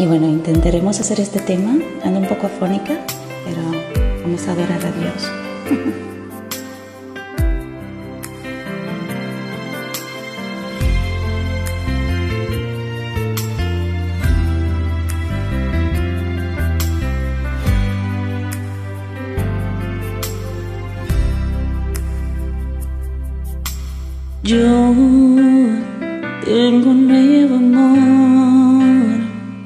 Y bueno, intentaremos hacer este tema. Ando un poco afónica, pero vamos a adorar a Dios. Yo tengo un nuevo amor,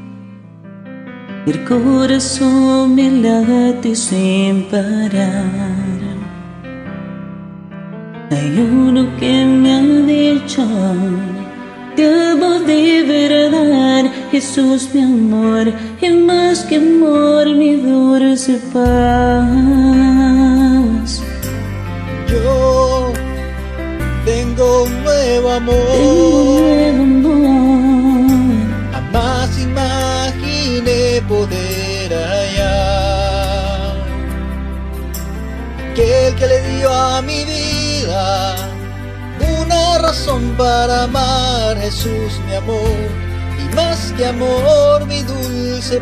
el corazón me late sin parar. Hay uno que me ha dicho: te amo de verdad, Jesús mi amor, y más que amor mi dulce paz. Yo tengo un nuevo amor, jamás imaginé poder hallar. Aquel que le dio a mi vida una razón para amar, Jesús mi amor, y más que amor mi dulce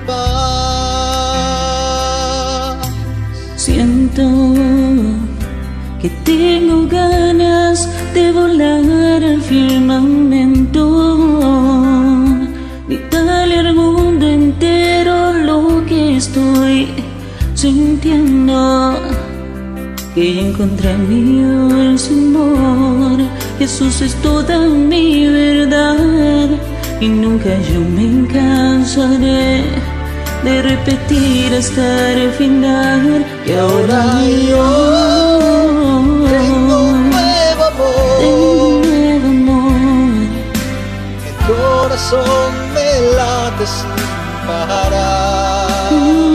paz. Siento que tengo ganas de volar al firmamento, gritarle al mundo entero lo que estoy sintiendo, que encontré en mi dulce amor. Jesús es toda mi verdad y nunca yo me cansaré de repetir hasta el final. Y ahora yo tengo un nuevo amor, el corazón me late sin parar.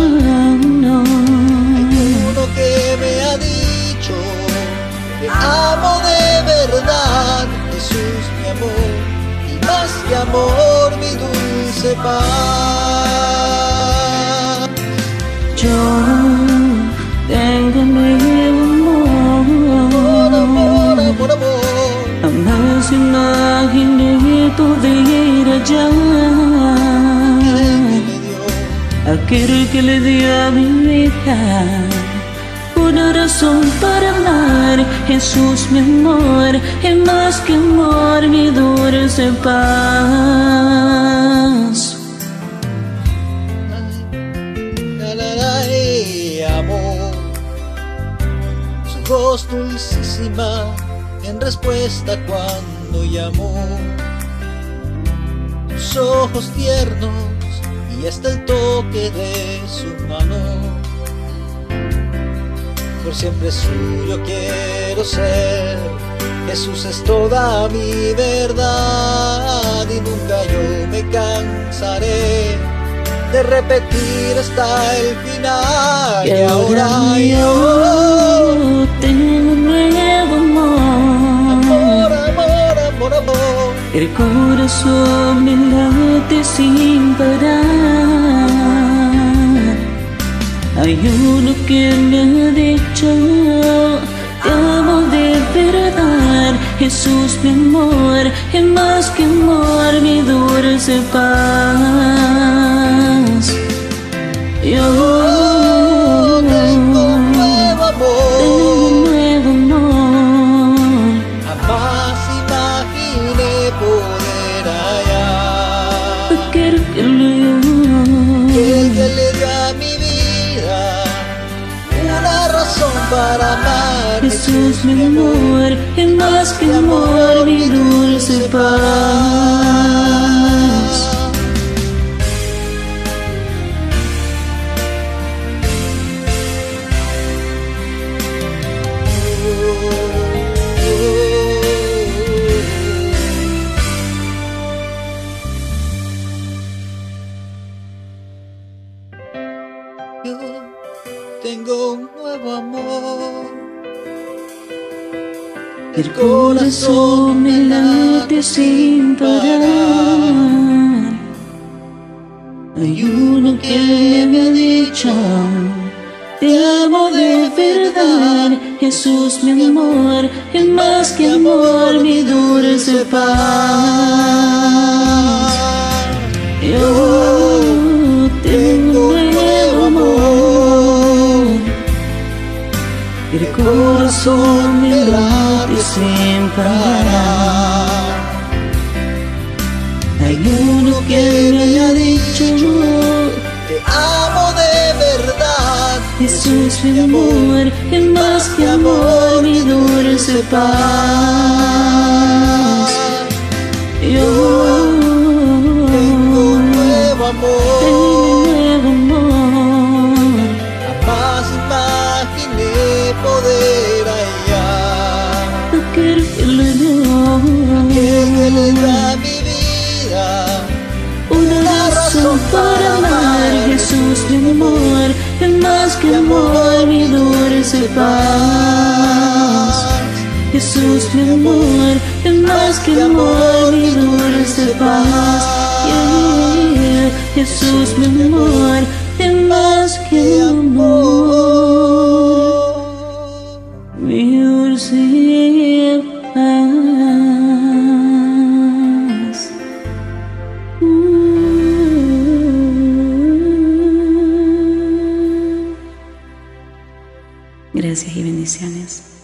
Hay uno que me ha dicho: te amo de verdad, Jesús mi amor, y más que amor mi dulce paz. Yo tengo un nuevo amor, jamás imaginé poder hallar. Aquel que le dio a mi vida una razón para amar, Jesús mi amor, y más que amor mi dulce paz. Amor, su voz dulcísima en respuesta cuando llamó, sus ojos tiernos y hasta el toque de su mano. Por siempre suyo quiero ser, Jesús es toda mi verdad y nunca yo me cansaré de repetir hasta el final. Y ahora yo tengo un nuevo amor, amor. El corazón me late sin parar. Hay uno que me ha dicho: te amo de verdad, Jesús mi amor, y más que amor mi dulce paz. Yo tengo un nuevo amor, jamás imaginé poder hallar. aquel que le dio a mi vida una razón para amar, Jesús mi amor, y más que amor mi dulce paz. Yo tengo un nuevo amor, El corazón me late sin parar. Hay uno que me ha dicho: te amo de verdad, Jesús mi amor, y más que amor mi dulce paz. Yo corazón me late sin parar. Hay uno que me ha dicho: te amo de verdad. Jesús mi amor, que más que amor, mi dulce paz. Yo tengo un nuevo amor, jamás imaginé poder hallar. Aquel que le dio a mi vida una razón para amar. Jesús mi amor, que más que amor, mi dulce paz. Jesús mi amor, que más que amor, mi dulce paz. Yeah. Jesús mi amor, que más que amor, mi dulce paz. Gracias y bendiciones.